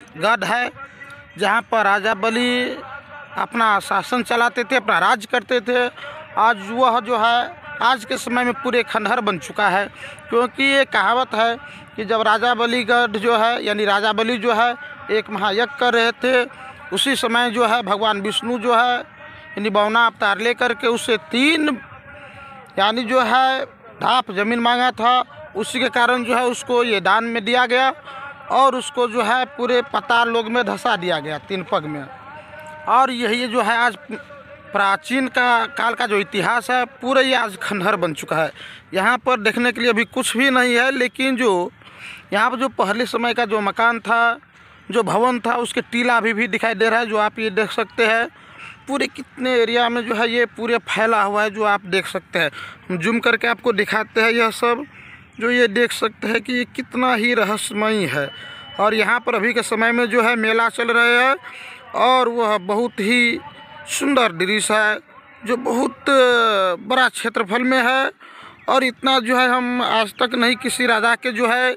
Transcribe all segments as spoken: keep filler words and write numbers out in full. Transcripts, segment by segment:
गढ़ है, जहाँ पर राजा बलि अपना शासन चलाते थे, अपना राज करते थे। आज वह जो है आज के समय में पूरे खंडहर बन चुका है, क्योंकि ये कहावत है कि जब राजा बलिगढ़ जो है यानी राजा बलि जो है एक महायज्ञ कर रहे थे, उसी समय जो है भगवान विष्णु जो है यानी बौना अवतार लेकर के उससे तीन यानी जो है ढाप जमीन मांगा था। उसी के कारण जो है उसको ये दान में दिया गया और उसको जो है पूरे पाताल लोक में धंसा दिया गया तीन पग में। और यही जो है आज प्राचीन का काल का जो इतिहास है पूरा ये आज खंडहर बन चुका है। यहाँ पर देखने के लिए अभी कुछ भी नहीं है, लेकिन जो यहाँ पर जो पहले समय का जो मकान था, जो भवन था, उसके टीला अभी भी दिखाई दे रहा है, जो आप ये देख सकते हैं। पूरे कितने एरिया में जो है ये पूरे फैला हुआ है, जो आप देख सकते हैं। हम जूम करके आपको दिखाते हैं यह सब, जो ये देख सकते हैं कि ये कितना ही रहस्यमयी है। और यहाँ पर अभी के समय में जो है मेला चल रहा है और वह बहुत ही सुंदर दृश्य है, जो बहुत बड़ा क्षेत्रफल में है। और इतना जो है हम आज तक नहीं किसी राजा के जो है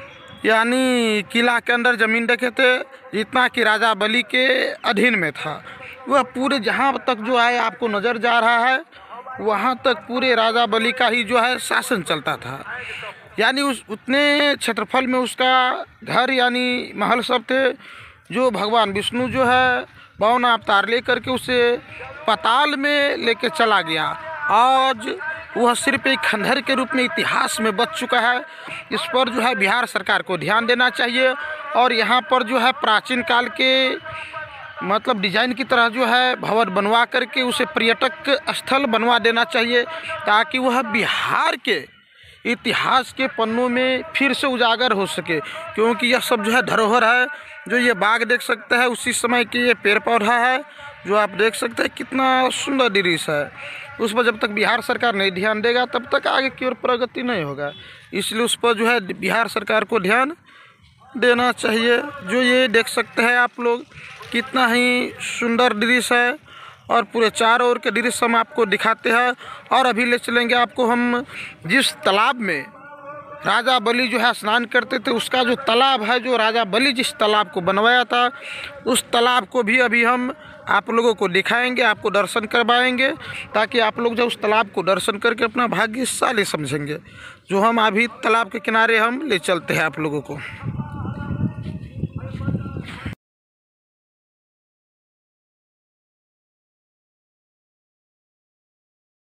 यानी किला के अंदर ज़मीन देखे थे, जितना कि राजा बलि के अधीन में था। वह पूरे जहाँ तक जो है आपको नज़र जा रहा है, वहाँ तक पूरे राजा बलि का ही जो है शासन चलता था। यानी उस उतने क्षेत्रफल में उसका घर यानी महल सब थे, जो भगवान विष्णु जो है बौना अवतार लेकर के उसे पाताल में लेके चला गया। आज वह सिर्फ एक खंडहर के रूप में इतिहास में बच चुका है। इस पर जो है बिहार सरकार को ध्यान देना चाहिए और यहाँ पर जो है प्राचीन काल के मतलब डिजाइन की तरह जो है भवन बनवा करके उसे पर्यटक स्थल बनवा देना चाहिए, ताकि वह बिहार के इतिहास के पन्नों में फिर से उजागर हो सके। क्योंकि यह सब जो है धरोहर है। जो ये बाग देख सकते हैं उसी समय के ये पेड़ पौधा है, जो आप देख सकते हैं कितना सुंदर दृश्य है। उस पर जब तक बिहार सरकार नहीं ध्यान देगा तब तक आगे की ओर प्रगति नहीं होगा। इसलिए उस पर जो है बिहार सरकार को ध्यान देना चाहिए। जो ये देख सकते हैं आप लोग कितना ही सुंदर दृश्य है और पूरे चारों ओर के दृश्य हम आपको दिखाते हैं। और अभी ले चलेंगे आपको हम जिस तालाब में राजा बलि जो है स्नान करते थे, उसका जो तालाब है, जो राजा बलि जिस तालाब को बनवाया था, उस तालाब को भी अभी हम आप लोगों को दिखाएंगे, आपको दर्शन करवाएंगे, ताकि आप लोग जो उस तालाब को दर्शन करके अपना भाग्यशाली समझेंगे। जो हम अभी तालाब के किनारे हम ले चलते हैं आप लोगों को।